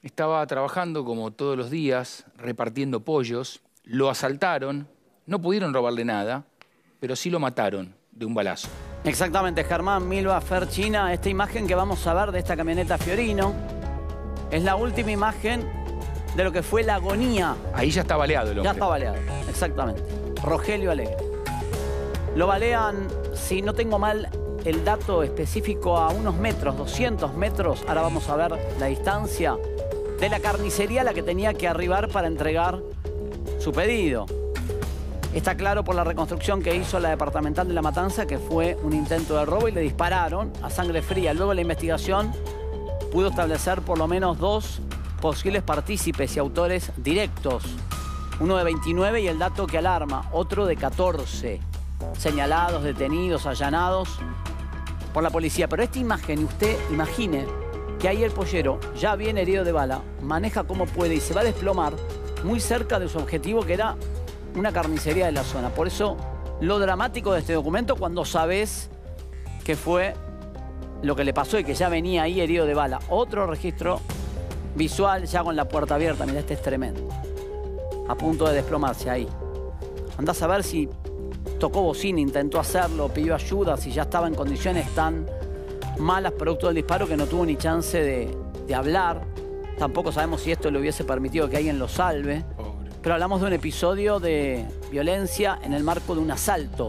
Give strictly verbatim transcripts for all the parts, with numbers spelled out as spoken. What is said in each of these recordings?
Estaba trabajando como todos los días, repartiendo pollos, lo asaltaron, no pudieron robarle nada, pero sí lo mataron de un balazo. Exactamente, Germán, Milva, Ferchina, esta imagen que vamos a ver de esta camioneta Fiorino es la última imagen de lo que fue la agonía. Ahí ya está baleado el hombre. Ya está baleado, exactamente. Rogelio Alegre. Lo balean, si no tengo mal el dato específico, a unos metros, doscientos metros, ahora vamos a ver la distancia, de la carnicería a la que tenía que arribar para entregar su pedido. Está claro por la reconstrucción que hizo la departamental de La Matanza que fue un intento de robo y le dispararon a sangre fría. Luego la investigación pudo establecer por lo menos dos posibles partícipes y autores directos. Uno de veintinueve y el dato que alarma, otro de catorce. Señalados, detenidos, allanados por la policía. Pero esta imagen, usted imagine que ahí el pollero, ya bien herido de bala, maneja como puede y se va a desplomar muy cerca de su objetivo, que era una carnicería de la zona. Por eso, lo dramático de este documento, cuando sabes que fue lo que le pasó y que ya venía ahí herido de bala. Otro registro visual ya con la puerta abierta. Mirá, este es tremendo. A punto de desplomarse ahí. Andás a ver si tocó bocina, intentó hacerlo, pidió ayuda, si ya estaba en condiciones tan malas producto del disparo que no tuvo ni chance de, de hablar. Tampoco sabemos si esto le hubiese permitido que alguien lo salve. Pobre. Pero hablamos de un episodio de violencia en el marco de un asalto.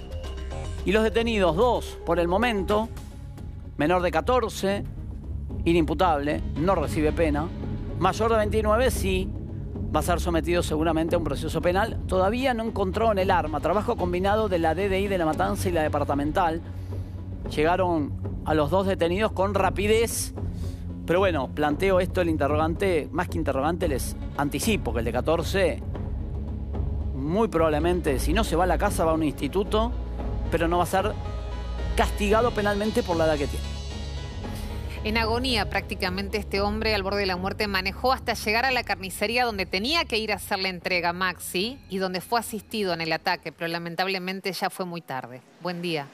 Y los detenidos, dos por el momento, menor de catorce, inimputable, no recibe pena. Mayor de veintinueve sí, va a ser sometido seguramente a un proceso penal. Todavía no encontraron el arma. Trabajo combinado de la D D I de La Matanza y la departamental. Llegaron a los dos detenidos con rapidez. Pero bueno, planteo esto, el interrogante, más que interrogante, les anticipo que el de catorce, muy probablemente, si no se va a la casa, va a un instituto, pero no va a ser castigado penalmente por la edad que tiene. En agonía prácticamente este hombre al borde de la muerte manejó hasta llegar a la carnicería donde tenía que ir a hacer la entrega Maxi y donde fue asistido en el ataque, pero lamentablemente ya fue muy tarde. Buen día.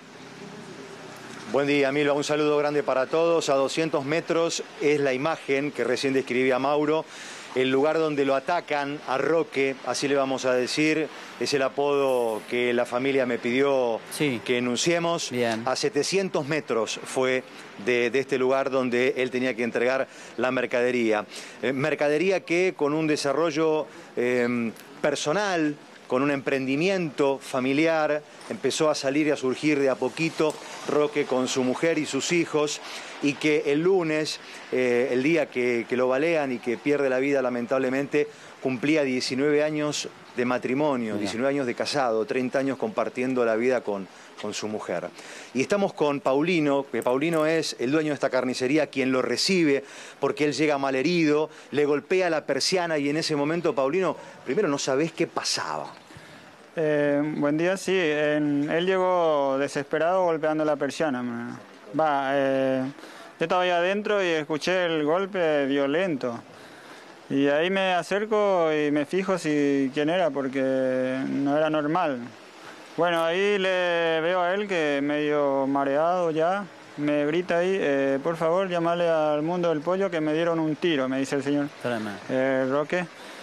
Buen día, Milva. Un saludo grande para todos. A doscientos metros es la imagen que recién describía Mauro. El lugar donde lo atacan a Roque, así le vamos a decir, es el apodo que la familia me pidió sí. que enunciemos. Bien. A setecientos metros fue de, de este lugar donde él tenía que entregar la mercadería. Eh, mercadería que con un desarrollo eh, personal, con un emprendimiento familiar, empezó a salir y a surgir de a poquito Roque con su mujer y sus hijos, y que el lunes, eh, el día que, que lo balean y que pierde la vida lamentablemente, cumplía diecinueve años de matrimonio, Mira. diecinueve años de casado, treinta años compartiendo la vida con, con su mujer. Y estamos con Paulino, que Paulino es el dueño de esta carnicería, quien lo recibe porque él llega malherido, le golpea la persiana y en ese momento, Paulino, primero no sabés qué pasaba. Eh, buen día, sí. En, él llegó desesperado golpeando la persiana. Va, eh, yo estaba ahí adentro y escuché el golpe violento. Y ahí me acerco y me fijo si quién era, porque no era normal. Bueno, ahí le veo a él que medio mareado ya. Me grita ahí, eh, por favor, llamale al Mundo del Pollo que me dieron un tiro, me dice el señor eh, Roque.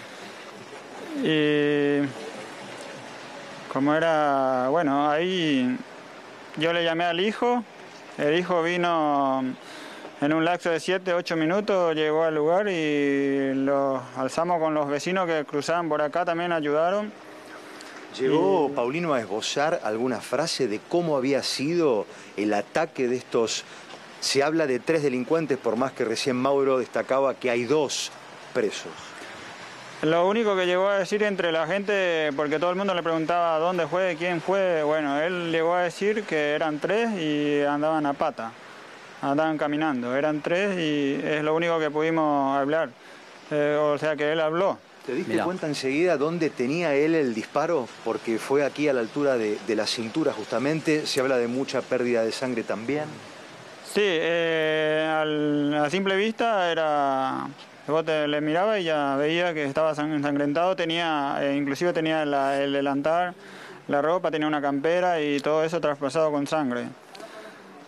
Y como era, bueno, ahí yo le llamé al hijo. El hijo vino en un lapso de siete, ocho minutos, llegó al lugar y lo alzamos con los vecinos que cruzaban por acá, también ayudaron. ¿Llegó y... Paulino a esbozar alguna frase de cómo había sido el ataque de estos? Se habla de tres delincuentes, por más que recién Mauro destacaba que hay dos presos. Lo único que llegó a decir entre la gente, porque todo el mundo le preguntaba dónde fue, quién fue, bueno, él llegó a decir que eran tres y andaban a pata, andaban caminando, eran tres y es lo único que pudimos hablar, eh, o sea que él habló. ¿Te diste Mirá. cuenta enseguida dónde tenía él el disparo? Porque fue aquí a la altura de, de la cintura justamente, se habla de mucha pérdida de sangre también. Sí, eh, al, a simple vista era... Vos te, le miraba y ya veía que estaba ensangrentado, tenía, eh, inclusive tenía la, el delantal, la ropa, tenía una campera y todo eso traspasado con sangre.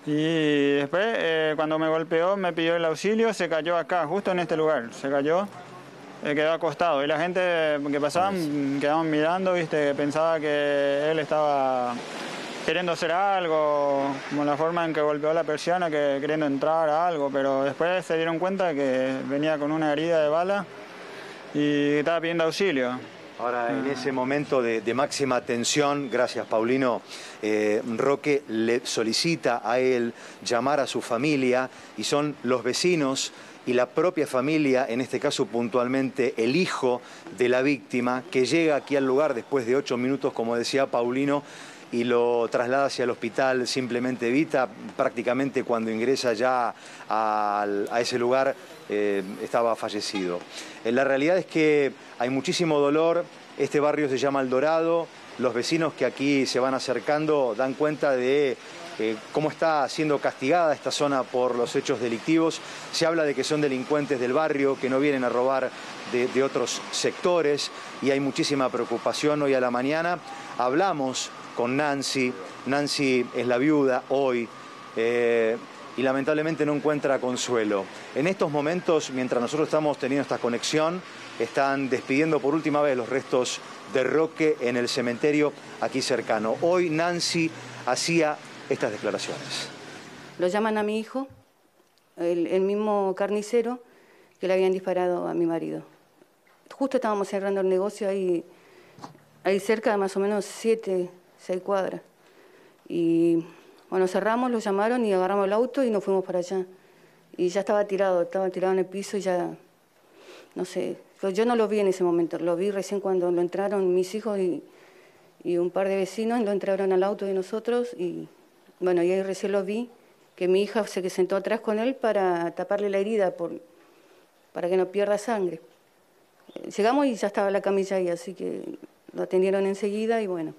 Y después, eh, cuando me golpeó, me pidió el auxilio, se cayó acá, justo en este lugar, se cayó, eh, quedó acostado. Y la gente que pasaban quedaban mirando, viste, pensaba que él estaba queriendo hacer algo, como la forma en que golpeó la persiana, que queriendo entrar a algo, pero después se dieron cuenta que venía con una herida de bala y estaba pidiendo auxilio. Ahora, en ese momento de, de máxima tensión, gracias Paulino, eh, Roque le solicita a él llamar a su familia y son los vecinos y la propia familia, en este caso puntualmente el hijo de la víctima, que llega aquí al lugar después de ocho minutos, como decía Paulino, y lo traslada hacia el hospital Simplemente Evita. Prácticamente cuando ingresa ya a, a ese lugar eh, estaba fallecido. Eh, la realidad es que hay muchísimo dolor, este barrio se llama El Dorado, los vecinos que aquí se van acercando dan cuenta de eh, cómo está siendo castigada esta zona por los hechos delictivos. Se habla de que son delincuentes del barrio, que no vienen a robar de, de otros sectores y hay muchísima preocupación. Hoy a la mañana hablamos con Nancy. Nancy es la viuda hoy eh, y lamentablemente no encuentra consuelo. En estos momentos, mientras nosotros estamos teniendo esta conexión, están despidiendo por última vez los restos de Roque en el cementerio aquí cercano. Hoy Nancy hacía estas declaraciones. Lo llaman a mi hijo, el, el mismo carnicero que le habían disparado a mi marido. Justo estábamos cerrando el negocio ahí, ahí cerca de más o menos siete... seis cuadras. Y bueno, cerramos, lo llamaron y agarramos el auto y nos fuimos para allá. Y ya estaba tirado, estaba tirado en el piso y ya, no sé, yo no lo vi en ese momento, lo vi recién cuando lo entraron mis hijos y, y un par de vecinos, lo entraron al auto de nosotros y bueno, y ahí recién lo vi, que mi hija se sentó atrás con él para taparle la herida, por, para que no pierda sangre. Llegamos y ya estaba la camilla ahí, así que lo atendieron enseguida y bueno.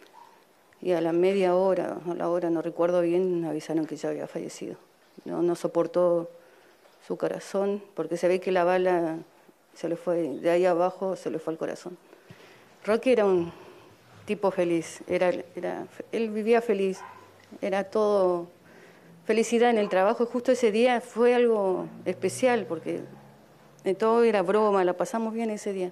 Y a la media hora, a la hora, no recuerdo bien, avisaron que ya había fallecido. No, no soportó su corazón, porque se ve que la bala se le fue, de ahí abajo se le fue al corazón. Roque era un tipo feliz, era, era, él vivía feliz, era todo felicidad en el trabajo. Y justo ese día fue algo especial, porque todo era broma, la pasamos bien ese día.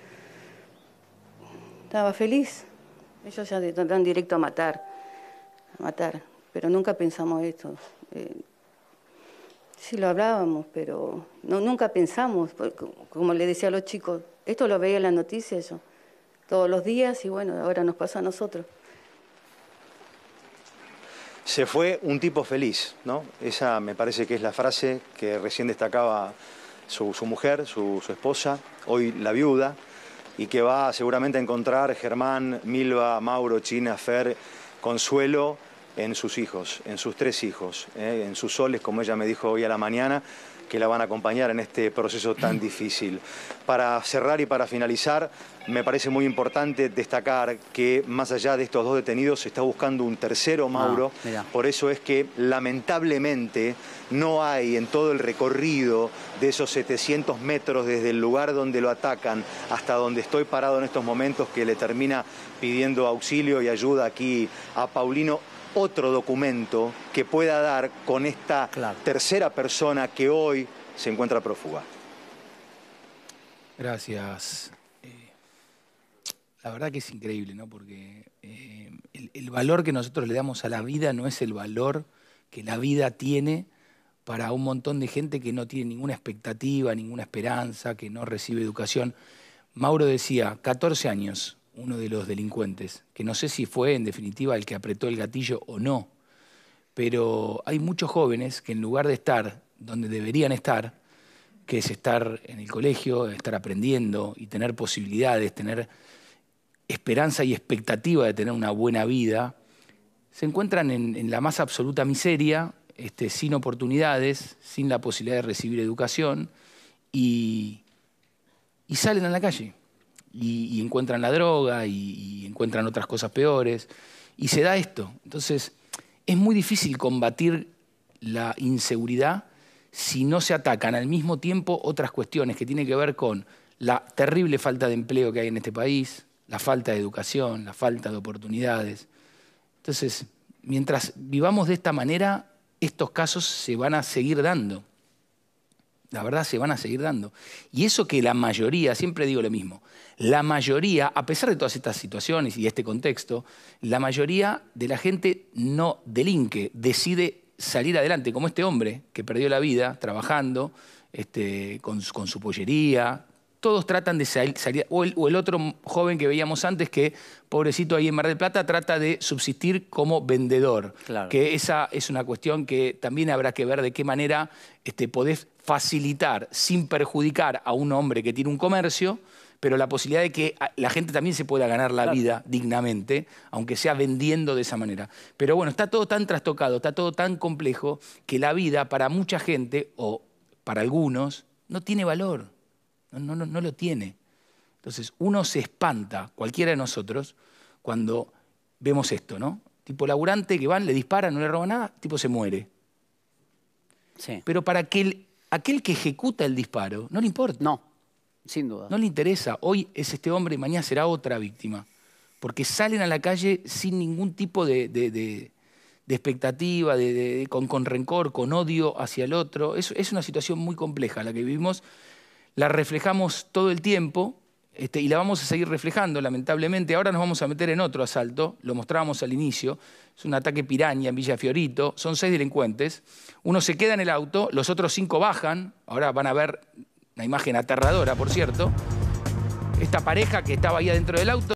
Estaba feliz. Ellos ya dan directo a matar, a matar, pero nunca pensamos esto. Eh, sí lo hablábamos, pero no, nunca pensamos, como le decía a los chicos, esto lo veía en las noticias yo, todos los días y bueno, ahora nos pasa a nosotros. Se fue un tipo feliz, ¿no? Esa me parece que es la frase que recién destacaba su, su mujer, su, su esposa, hoy la viuda, y que va seguramente a encontrar Germán, Milva, Mauro, China, Fer, consuelo en sus hijos, en sus tres hijos, ¿eh? En sus soles, como ella me dijo hoy a la mañana, que la van a acompañar en este proceso tan difícil. Para cerrar y para finalizar, me parece muy importante destacar que más allá de estos dos detenidos se está buscando un tercero, Mauro. Ah, por eso es que lamentablemente no hay en todo el recorrido de esos setecientos metros desde el lugar donde lo atacan hasta donde estoy parado en estos momentos, que le termina pidiendo auxilio y ayuda aquí a Paulino, otro documento que pueda dar con esta claro. tercera persona que hoy se encuentra prófuga. Gracias. Eh, la verdad que es increíble, ¿no? Porque eh, el, el valor que nosotros le damos a la vida no es el valor que la vida tiene para un montón de gente que no tiene ninguna expectativa, ninguna esperanza, que no recibe educación. Mauro decía, catorce años, uno de los delincuentes, que no sé si fue en definitiva el que apretó el gatillo o no, pero hay muchos jóvenes que en lugar de estar donde deberían estar, que es estar en el colegio, estar aprendiendo y tener posibilidades, tener esperanza y expectativa de tener una buena vida, se encuentran en, en la más absoluta miseria, este, sin oportunidades, sin la posibilidad de recibir educación y, y salen a la calle. Y, y encuentran la droga y, y encuentran otras cosas peores y se da esto. Entonces es muy difícil combatir la inseguridad si no se atacan al mismo tiempo otras cuestiones que tienen que ver con la terrible falta de empleo que hay en este país, la falta de educación, la falta de oportunidades. Entonces, mientras vivamos de esta manera, estos casos se van a seguir dando. La verdad, se van a seguir dando. Y eso que la mayoría, siempre digo lo mismo, la mayoría, a pesar de todas estas situaciones y de este contexto, la mayoría de la gente no delinque, decide salir adelante, como este hombre que perdió la vida trabajando este, con, con su pollería. Todos tratan de salir, salir o, el, o el otro joven que veíamos antes que, pobrecito ahí en Mar del Plata, trata de subsistir como vendedor. Claro. Que esa es una cuestión que también habrá que ver de qué manera este, podés facilitar, sin perjudicar a un hombre que tiene un comercio, pero la posibilidad de que la gente también se pueda ganar la Claro. vida dignamente, aunque sea vendiendo de esa manera. Pero bueno, está todo tan trastocado, está todo tan complejo, que la vida para mucha gente, o para algunos, no tiene valor. No, no, no lo tiene. Entonces, uno se espanta, cualquiera de nosotros, cuando vemos esto, ¿no? Tipo laburante que van, le disparan, no le roban nada, tipo se muere. Sí. Pero para que el, aquel que ejecuta el disparo, no le importa. No, sin duda. No le interesa. Hoy es este hombre y mañana será otra víctima. Porque salen a la calle sin ningún tipo de, de, de, de expectativa, de, de, con, con rencor, con odio hacia el otro. Es, es una situación muy compleja la que vivimos. La reflejamos todo el tiempo este, y la vamos a seguir reflejando, lamentablemente. Ahora nos vamos a meter en otro asalto, lo mostrábamos al inicio. Es un ataque piraña en Villa Fiorito. Son seis delincuentes. Uno se queda en el auto, los otros cinco bajan. Ahora van a ver una imagen aterradora, por cierto. Esta pareja que estaba ahí adentro del auto.